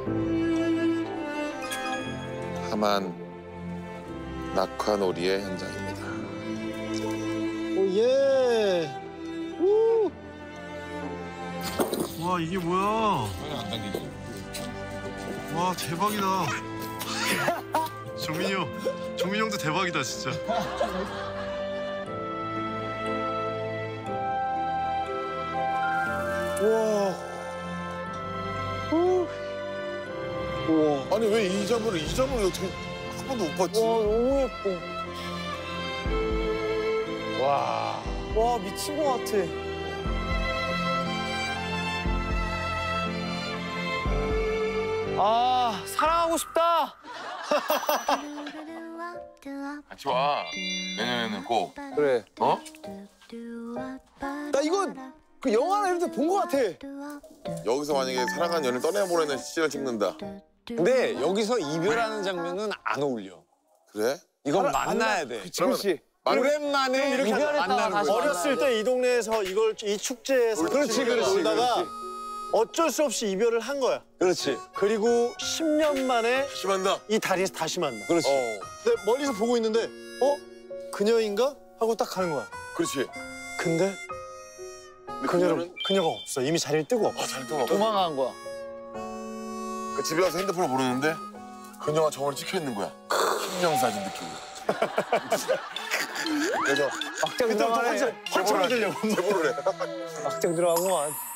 하만 낙화놀이의 현장입니다. 오예. 와 이게 뭐야? 안 당기지? 와 대박이다. 정민이 형도 대박이다 진짜. 우와. 우와. 아니 왜 이 점을 어떻게 한 번도 못 봤지? 와 너무 예뻐. 와. 와 미친 것 같아. 아 사랑하고 싶다. 같이 와. 내년에는 꼭. 그래. 어? 나 이거 그 영화나 이런 데 본 것 같아. 여기서 만약에 사랑한 연을 떠내보내는 씬을 찍는다. 근데 여기서 이별하는 장면은 안 어울려. 그래? 이건 만나야 돼. 그렇지. 오랜만에 이렇게 만나는 거야. 어렸을 때 이 동네에서 이 축제에서 그렇지. 놀다가 어쩔 수 없이 이별을 한 거야. 그렇지. 그리고 10년 만에 심한다. 이 다리에서 다시 만나. 그렇지. 근데 멀리서 보고 있는데 그녀인가? 하고 딱 가는 거야. 그렇지. 근데 그녀가 없어. 이미 자리를 뜨고 없어. 잘 떠나. 도망간 거야. 그 집에 가서 핸드폰을 보는데 그녀가 정원에 찍혀 있는 거야. 신명사진 느낌으로. 그래서 막장 그때부터 들어가네. 환청 받으려고. 제보를 해. 막장 들어가구만.